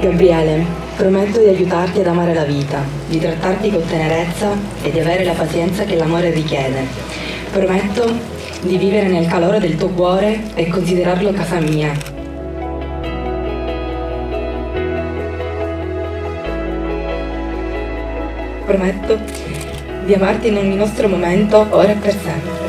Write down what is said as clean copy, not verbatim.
Gabriele, prometto di aiutarti ad amare la vita, di trattarti con tenerezza e di avere la pazienza che l'amore richiede. Prometto di vivere nel calore del tuo cuore e considerarlo casa mia. Prometto di amarti in ogni nostro momento, ora e per sempre.